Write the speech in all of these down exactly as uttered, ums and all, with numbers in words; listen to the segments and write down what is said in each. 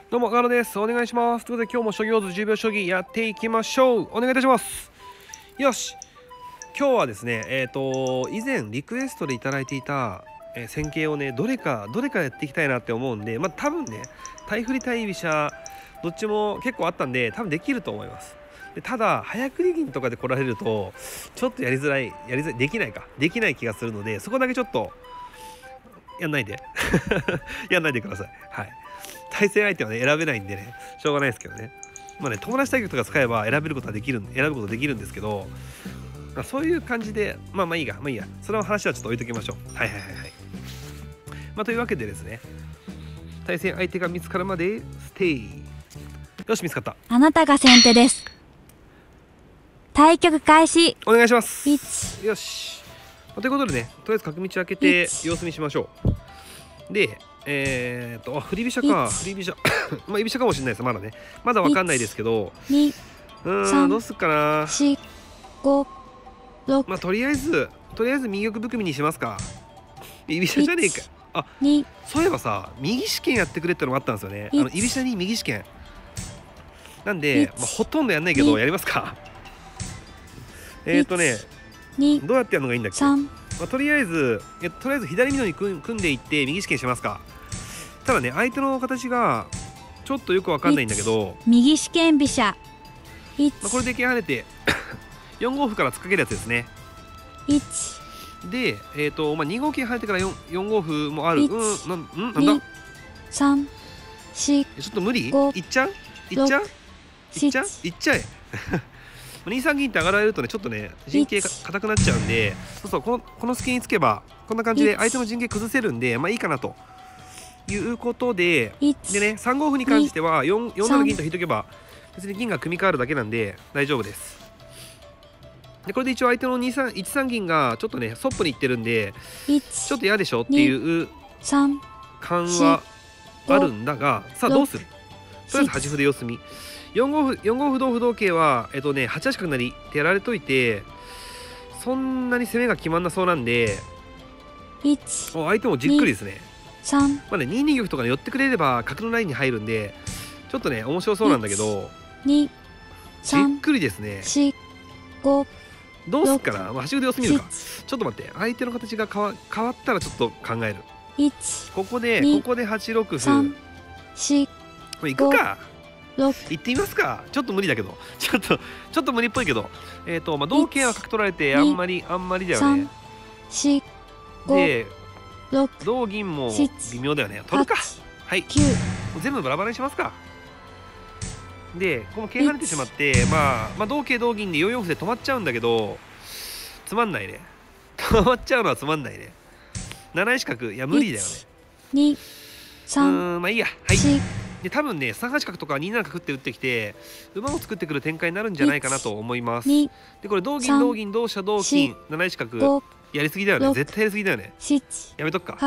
どうも、ガロです。お願いします。ということで、今日も将棋王図じゅうびょう将棋やっていきましょう。お願いいたします。よし。今日はですね、えっと、以前リクエストでいただいていた、えー、戦型をね、どれか、どれかやっていきたいなって思うんで、まあ、多分ね、対振り対飛車、どっちも結構あったんで、多分できると思います。でただ、早繰り銀とかで来られると、ちょっとやりづらい、やりづらい、できないか、できない気がするので、そこだけちょっと、やんないで。やんないでください。はい。対戦相手はね選べないんでねしょうがないですけどね。まあね友達対局とか使えば選べることはできる選ぶことできるんですけど、まあ、そういう感じでまあまあいいがまあいいやその話はちょっと置いときましょう。はいはいはいはい。まあというわけでですね、対戦相手が見つかるまでステイ。よし見つかった。 あなたが先手です。対局開始。 お願いします。 よし、まあ、ということでねとりあえず角道開けて様子見しましょう。でえー、っとあ振り飛車か振り飛車まあ居飛車かもしれないですまだねまだわかんないですけど、うーんどうすっかな。 ごろくまあとりあえずとりあえず右玉含みにしますか。居飛車じゃねえか。あそういえばさ右試験やってくれってのがあったんですよね。あの居飛車に右試験なんで、まあ、ほとんどやんないけどやりますか。えっとねどうやってやるのがいいんだっけ。まあ、とりあえずとりあえず左美濃に組んでいって右試験しますか。ただね相手の形がちょっとよくわかんないんだけど右試験飛車、 まあ、これで切られてよんごう歩から突っかけるやつですね。で、えーとまあ、にごう桂入ってから 4, よんごう歩もある。うんなんなんださん、よん、 ちょっと無理いっちゃういっちゃういっちゃういっちゃえにさん銀って上がられるとねちょっとね陣形が硬くなっちゃうんで、そうそうこのこの隙につけばこんな感じで相手の陣形崩せるんでまあいいかなということで、でねさんごう歩に関してはよんなな銀と引いとけば別に銀が組み替わるだけなんで大丈夫です。でこれで一応相手のにさんいちさん銀がちょっとねそっぽにいってるんでちょっと嫌でしょっていう感はあるんだが、さあどうする。とりあえずはち歩で様子見。よんごう歩よんごう歩同歩同桂はえっとねはちはち角成ってやられといてそんなに攻めが決まんなそうなんで、お相手もじっくりですね。まあねに二玉とかね寄ってくれれば角のラインに入るんでちょっとね面白そうなんだけどじっくりですね。どうすっかな。まあ、はち歩で様子見るか。ちょっと待って相手の形が変わ変わったらちょっと考える。ここでここではちろく歩もう行くか行ってみますか。ちょっと無理だけどちょっとちょっと無理っぽいけどえっとまあ同桂は角取られてあんまりあんまりだよね。で同銀も微妙だよね。取るか。はい全部バラバラにしますか。でこの桂跳ねてしまってまあまあ同桂同銀でよんよん歩で止まっちゃうんだけどつまんないね。止まっちゃうのはつまんないね。なな石角いや無理だよね。うんまあいいや。はいで多分ねさんはち角とかになな角って打ってきて馬を作ってくる展開になるんじゃないかなと思います。でこれ同銀同銀同飛車同金なな石角やりすぎだよね。絶対やりすぎだよね。やめとくか。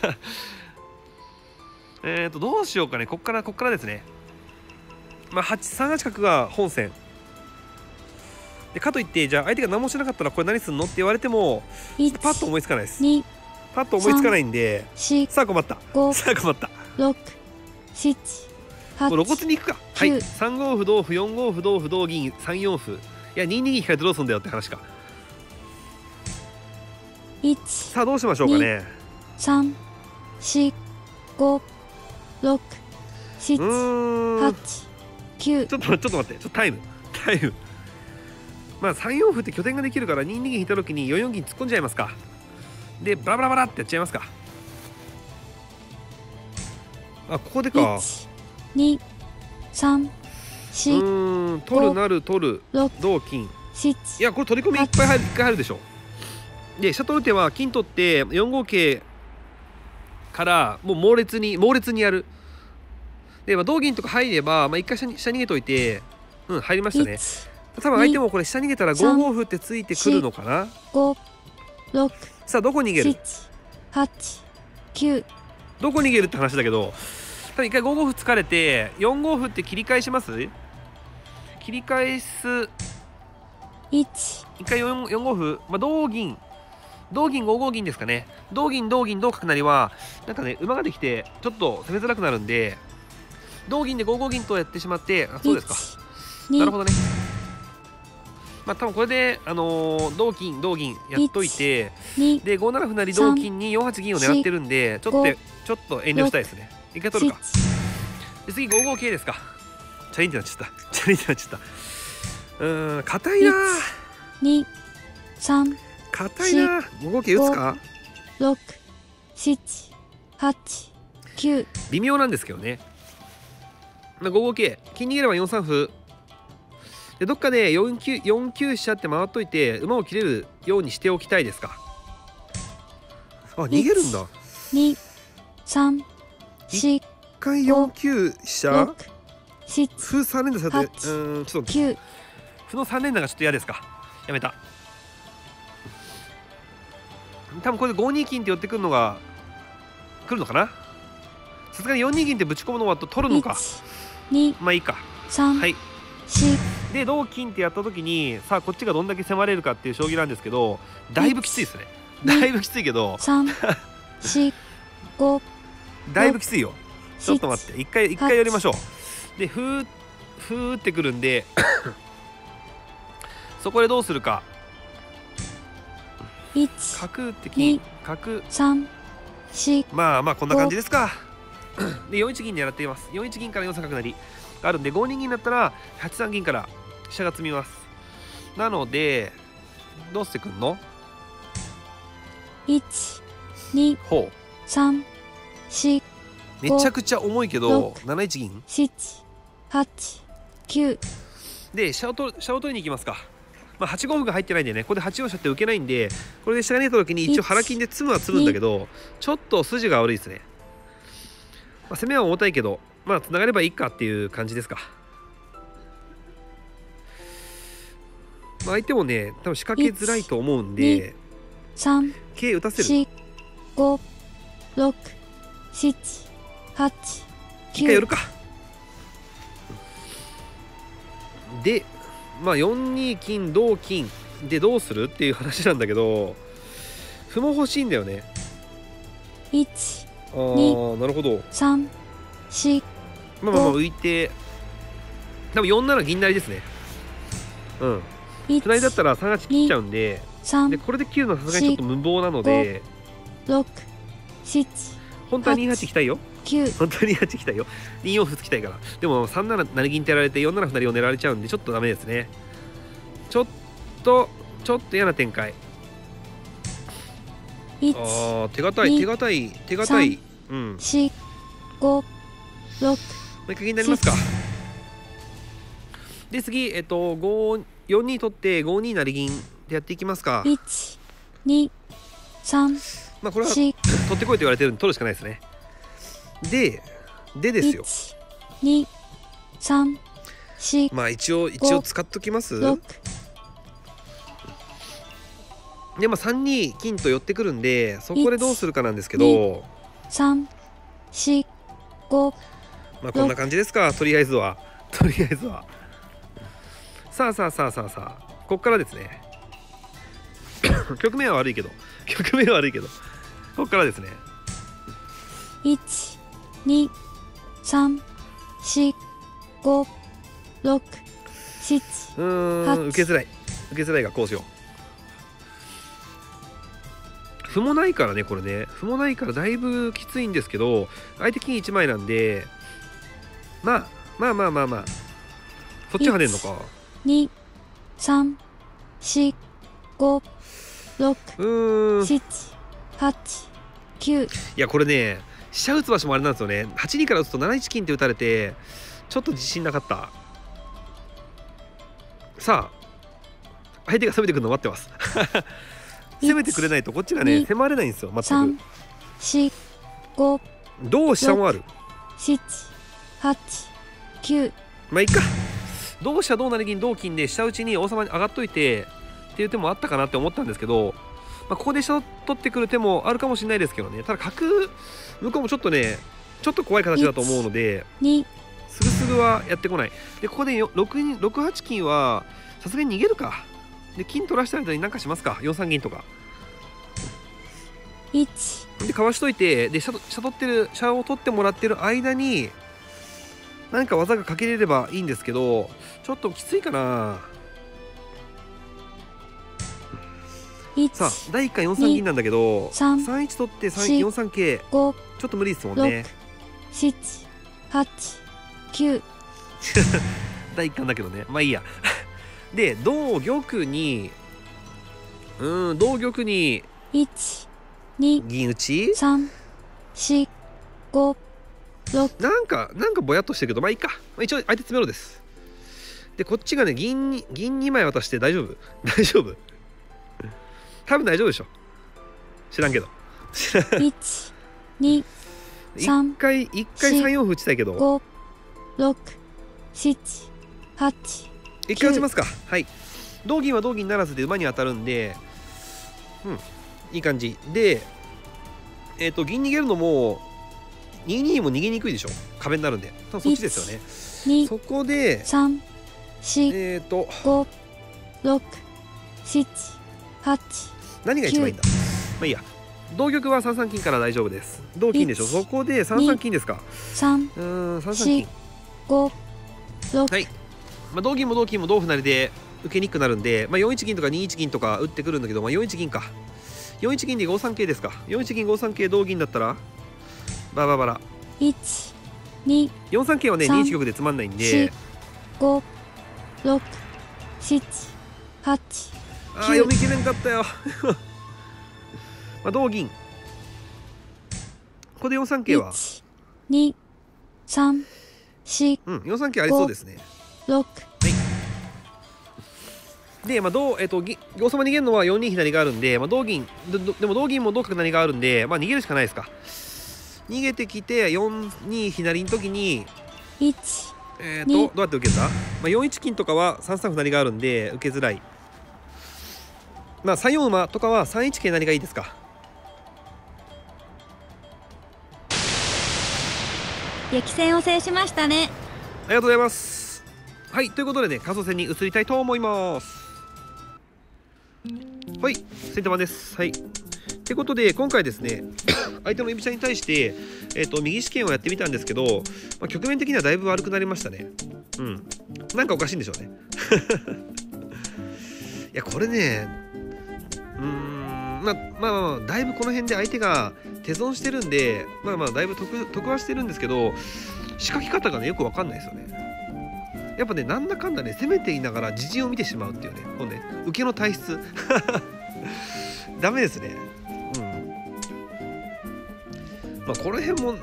えっとどうしようかね。こっからこっからですね。まあさんはち角が本線でかといってじゃあ相手が何もしなかったらこれ何すんのって言われてもパッと思いつかないです。パッと思いつかないんでさあ困ったさあ困った。もう露骨にいくか。はいさんごう歩同歩よんごう歩同歩同銀さんよん歩いやに二銀引かれてどうすんだよって話か。さあどうしましょうかね。 さん、よん、ご、ろく、しち、はち、きゅうちょっとちょっと待ってちょっとタイムタイムまあさんよん歩って拠点ができるからに二銀引いた時によんよん銀突っ込んじゃいますか。でバラバラバラってやっちゃいますか。あここでか。 に、さん、よん、 うん取るなる取る同金いやこれ取り込みいっぱい入るいっかい入るでしょ。で飛車取る手は金取ってよんごう桂からもう猛烈に猛烈にやる。で、まあ、同銀とか入れば、まあ、一回下に下逃げといてうん入りましたね。多分相手もこれ下逃げたらごごう歩ってついてくるのかな。さあどこ逃げるどこ逃げるって話だけど多分一回ごごう歩突かれてよんごう歩って切り返します。切り返す一回よんごう歩、まあ、同銀同銀ごご銀ですかね。同銀同銀同角成はなんかね馬ができてちょっと攻めづらくなるんで同銀でご五銀とやってしまって、あ、そうですか。 いちなるほどね。まあ多分これで、あのー、同金同銀やっといて、 にでご七歩成同金によん八銀を狙ってるんで、ちょっとちょっと遠慮したいですね。一回取るか。で次ご五桂ですか。チャリンってなっちゃった。チャリンってなっちゃった。うーん、硬いな。 にさん硬いな。ご五桂打つか。 ろくしちはちきゅう。 微妙なんですけどね。まあ、ご五桂金逃げればよん三歩で、どっかでよん九四九飛車って回っといて馬を切れるようにしておきたいですか。あ、逃げるんだ。 にさんし一回よん九飛車ろくしち歩さん連打されて、うーん、ちょっときゅう。 歩のさん連打がちょっと嫌ですか。やめた。多分これでご二金って寄ってくるのが来るのかな。さすがによん二銀ってぶち込むのはと取るのか。 にまあいいか。 さんはい。 しで同金ってやった時にさあこっちがどんだけ迫れるかっていう将棋なんですけど、だいぶきついですね。だいぶきついけど、 さんしごだいぶきついよ。ちょっと待って、一回一回やりましょう。でふーふーってくるんでそこでどうするか。 いち角打って金角、 さんしまあまあこんな感じですか。でよん一銀狙っています。よん一銀からよん三角成があるんで、ご二銀だったらはち三銀から飛車が詰みます。なのでどうしてくんの。 いちにほう、 さんしめちゃくちゃ重いけどなな一銀しちはちきゅうで飛車を取る飛車を取りに行きますか。まあ、はち五歩が入ってないんでね、ここではち四飛車って受けないんで、これで飛車が出た時に一応腹金で詰むは詰むんだけど、ちょっと筋が悪いですね。まあ、攻めは重たいけど、まあつながればいいかっていう感じですか。まあ、相手もね多分仕掛けづらいと思うんで、 さん桂打たせる。 しごろくしちはちきゅう。 一回寄るか。でまあよん二金同金でどうするっていう話なんだけど、歩も欲しいんだよね。 いちああ、なるほど。 さんしまあまあまあ浮いて、多分よん七銀成ですね。うん。隣だったらさん八切っちゃうんで、でこれで切るのはさすがにちょっと無謀なので、 ろくしち本当はに八きたいよ。 きゅう。 本当はに八きたいよ。に四歩つきたいから。でもさん七成銀ってやられてよん七歩成を狙われちゃうんでちょっとダメですね。ちょっとちょっと嫌な展開。ああ、手堅い手堅い手堅い。うん。 しごろく。もう一回銀になりますか。で次えっとごよん二取ってご二成銀でやっていきますか。 いちにさん。 まあこれは取ってこいと言われてるんで取るしかないですね。ででですよ。 いちにさんしまあ一応一応使っときます。でまあさん二金と寄ってくるんで、そこでどうするかなんですけど、 さんしご。 まあこんな感じですか。とりあえずはとりあえずはさあさあさあさあさあ、こっからですね。局面は悪いけど局面は悪いけどこっからですね。 いちにさんしごろくしち。 うーん、受けづらい受けづらいがこうしよう。歩もないからね、これね歩もないからだいぶきついんですけど、相手金いち枚なんで、まあまあまあまあまあそっち跳ねんのか。 にさんしごろくしちはちきゅう。いやこれね飛車打つ場所もあれなんですよね。はち二から打つとなな一金って打たれてちょっと自信なかった。さあ相手が攻めてくるの待ってます攻めてくれないとこっちがね迫れないんですよ全く。 さんしごどう飛車もある。 しちはちきゅう。 まあいいか。同飛車同成銀同金で下打ちに王様に上がっといてっていう手もあったかなって思ったんですけど、まあ、ここで飛車を取ってくる手もあるかもしれないですけどね。ただ角向こうもちょっとねちょっと怖い形だと思うので、すぐすぐはやってこない。でここで 6, 6八金はさすがに逃げるか。で金取らした間に何かしますか。よん三銀とかいちでかわしといて、で飛車飛車取ってる飛車を取ってもらってる間に何か技がかけれればいいんですけど、ちょっときついかな。さあだいいっかいよんさん銀なんだけど、さんいち取ってよんさん桂、ちょっと無理ですもんね。 しちはちきゅうだいいっかんだけどね、まあいいや。で同玉にうん同玉にいちに銀打ちさんよんごろく、 なんかなんかぼやっとしてるけど、まあいいか、まあ、一応相手詰めろです。でこっちがね銀に銀にまい渡して大丈夫大丈夫多分大丈夫でしょ、知らんけど。 いちにさん一回一回さんよん歩打ちたいけど、 ごろくしちはち一回打ちますか。はい、同銀は同銀ならずで馬に当たるんで、うんいい感じで、えっと銀逃げるのもににも逃げにくいでしょ、壁になるんで。多分そっちですよね。そこでさんよんえっとごろくしちはち何が一番いいんだ。まあいいや、同玉はさんさん金から大丈夫です。同金でしょ、そこでさんさん金ですか。 さんうんさんさん金ごろく、 はい、まあ、同銀も同金も同歩成で受けにくくなるんで、まあ、よんいち銀とかにいち銀とか打ってくるんだけど、まあ、よんいち銀か。よんいち銀でごさん桂ですか。よんいち銀ごさん桂同銀だったらバラバラいちによんさん桂はねにいち玉でつまんないんで、 ごろくしちはちああ読み切れんかったよ。まあ同銀、ここでよんさん桂はいちにさんよんうんよんさん桂ありそうですね。 ろく、 で、まあ同えっと王様逃げるのはよんに左があるんで、まあ、同銀 で, でも同銀も同角成があるんで、まあ、逃げるしかないですか。逃げてきてよんに左の時にいちえっとどうやって受けるんだ、まあ、よんいち金とかはさん三歩成があるんで受けづらい。まあさんよん馬とかはさんいち桂成がいいですか。 激戦を制しましたね。 ありがとうございます。はい、ということでね、仮想戦に移りたいと思います。はい、先手番です。はい。ということで、今回ですね、相手の居飛車に対して、えっと、右試験をやってみたんですけど、まあ、局面的にはだいぶ悪くなりましたね。うん。なんかおかしいんでしょうね。いや、これね、うーん、まあ、まあまあ、だいぶこの辺で相手が手損してるんで、まあまあ、だいぶ得、得はしてるんですけど、仕掛け方がね、よくわかんないですよね。やっぱね、なんだかんだね、攻めていながら自陣を見てしまうっていうね、このね、受けの体質。ダメですね。うん。まあ、この辺も、うん、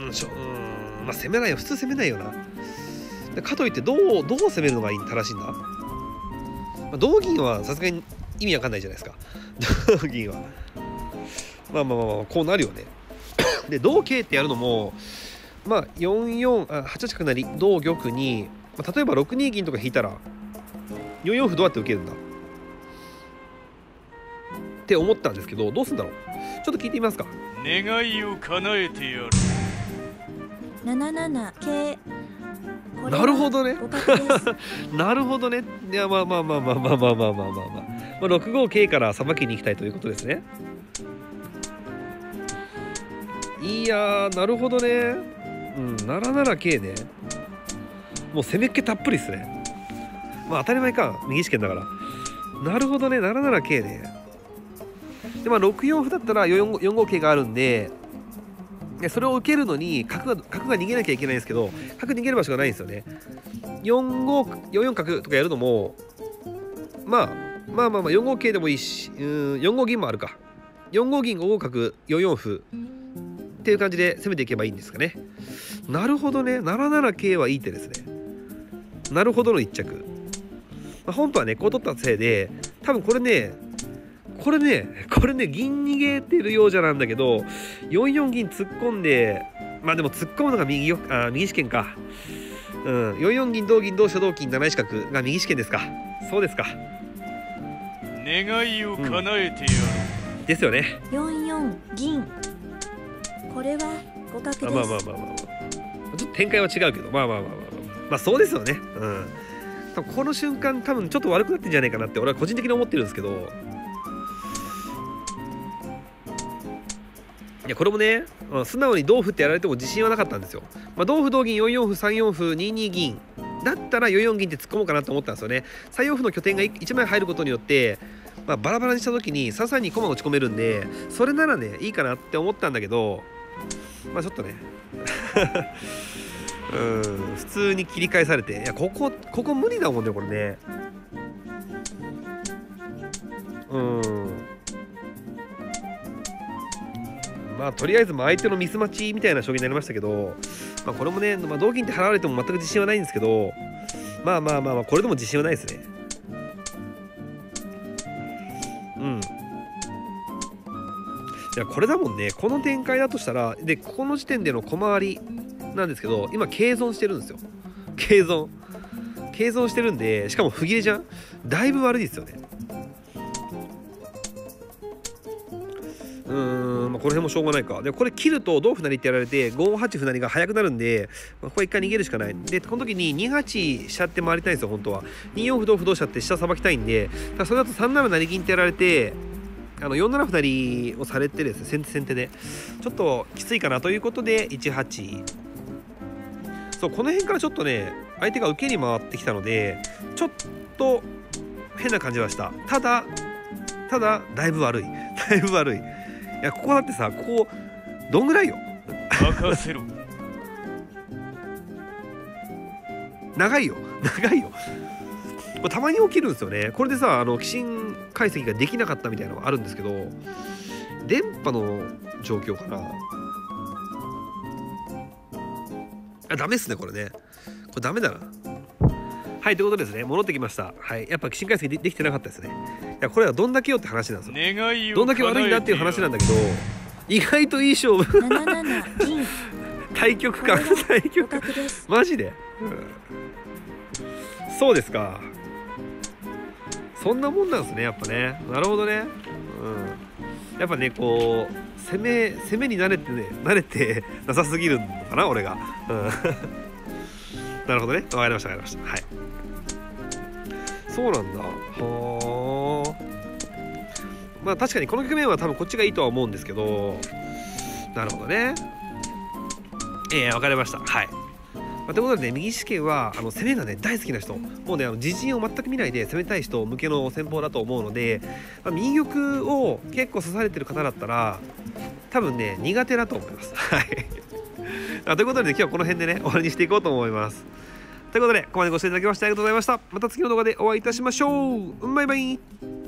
しょ、うん、まあ、攻めないよ。普通攻めないよな。かといって、どう、どう攻めるのがいい、正しいんだ。まあ、同銀はさすがに意味わかんないじゃないですか。同銀は。まあまあまあ、まあ、こうなるよね。で、同桂ってやるのも、まあ、よんよん、あ、はち八角成、同玉に、まあ、例えばろく二銀とか引いたら、よん四歩どうやって受けるんだって思ったんですけど、どうすんだろう。ちょっと聞いてみますか。 願いを叶えてやる。 なななな桂。 なるほどね。なるほどね。いや、まあまあまあまあまあまあまあまあまあまあ、まあ、ろく五桂からさばきに行きたいということですね。いやー、なるほどね。うん、なななな桂ね。もう攻めっ気たっぷりですね。まあ当たり前か、右試験だから。なるほどね、なななな桂ね。で、まあろく四歩だったらよん五桂があるんで、それを受けるのに角が角が逃げなきゃいけないんですけど、角逃げる場所がないんですよね。よん五よん四角とかやるのも、まあまあまあまあよん五桂でもいいし、うん、よん五銀もあるか。よん五銀ご五角よん四歩っていう感じで攻めていけばいいんですかね。なるほどね、なななな桂はいい手ですね。なるほどの一着。まあ、本当はねこう取ったせいで、多分これねこれねこれね銀逃げてるようじゃなんだけど、よん四銀突っ込んで、まあでも突っ込むのが右よ、あ、右試験か。うん、よん四銀同銀同飛車同金なな一角が右試験ですか。そうですか。 願いを叶えてやる、 うん、ですよね。 よん四銀。これは互角です。 まあまあまあまあまあ、ちょっと展開は違うけど、まあまあまあまあまあ、まあそうですよね。うん。多分この瞬間多分ちょっと悪くなってんじゃないかなって俺は個人的に思ってるんですけど、 いやこれもね、まあ、素直に同歩ってやられても自信はなかったんですよ。まあ、同歩同銀よんよん歩さんよん歩にに銀だったらよんよん銀って突っ込もうかなと思ったんですよね。さんよん歩の拠点がいちまい入ることによって、まあ、バラバラにした時にさんさんに駒を打ち込めるんで、それならねいいかなって思ったんだけど、まあちょっとねうん普通に切り返されて、いやここここ無理だもんねこれね。うんまあとりあえずまあ相手のミス待ちみたいな将棋になりましたけど、まあ、これもね、まあ、同銀って払われても全く自信はないんですけど、まあまあまあまあこれでも自信はないですね。うんいやこれだもんね、この展開だとしたら、でここの時点での小回りなんですけど、今継存してるんですよ。継存継存してるんで、しかも不切れじゃん、だいぶ悪いですよね。うーん、まあ、この辺もしょうがないか。でこれ切ると同歩成ってやられてごはち歩成が速くなるんで、まあ、これ一回逃げるしかない。でこの時ににはち飛車って回りたいんですよ本当は。によん歩同歩同飛車って下さばきたいんで、だからそれだとさんなな成銀ってやられて、あのよんなな歩成をされてですね、先手先手でちょっときついかなということでいちはち。そうこの辺からちょっとね相手が受けに回ってきたのでちょっと変な感じはした。ただただだいぶ悪いだいぶ悪い。いやここだってさ、ここどんぐらいよ任せろ長いよ長いよ。これたまに起きるんですよね。これでさ、あの寄進解析ができなかったみたいなのがあるんですけど、電波の状況かなあ。ダメっすねこれね。これダメだな。はいということですね、戻ってきました。はいやっぱ寄進解析 で, できてなかったですね。いやこれはどんだけよって話なんですよ。どんだけ悪いんだっていう話なんだけど、意外といい勝負対局感対局マジで、うん、そうですか。そんなもんなんですねやっぱね。なるほどね。うんやっぱねこう攻め攻めに慣れてね慣れてなさすぎるのかな俺が、うん、なるほどね、わかりましたわかりました。はい、そうなんだ。はあ。まあ確かにこの局面は多分こっちがいいとは思うんですけど、なるほどね。ええー、わかりました。はい。まあ、ということでね、右試験はあの攻めがね大好きな人、もうねあの自陣を全く見ないで攻めたい人向けの戦法だと思うので、まあ、右玉を結構指されてる方だったら多分ね苦手だと思います。はい。ということで、ね、今日はこの辺でね終わりにしていこうと思います。ということでここまでご視聴いただきましてありがとうございました。また次の動画でお会いいたしましょう。バイバイ。